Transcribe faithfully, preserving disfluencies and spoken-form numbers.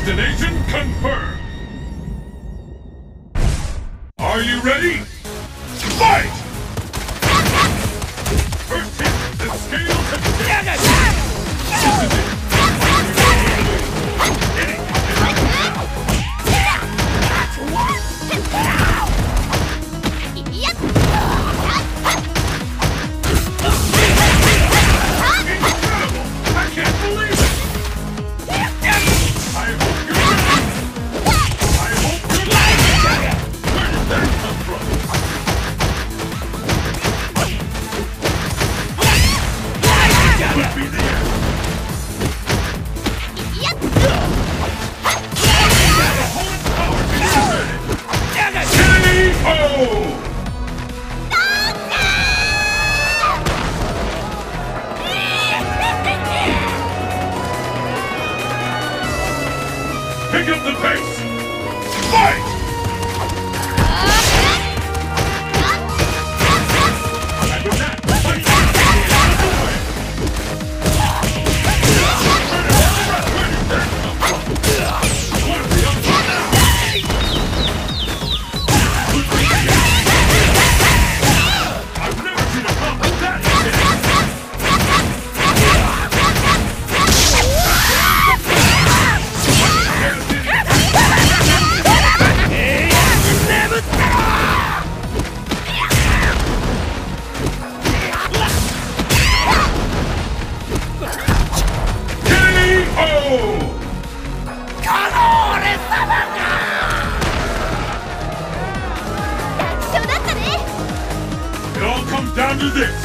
Destination confirmed! Are you ready? Fight! First hit, the scales have tipped! This is it! Pick up the pace! Fight! And with that, fight! I've never seen a combo that It all comes down to this.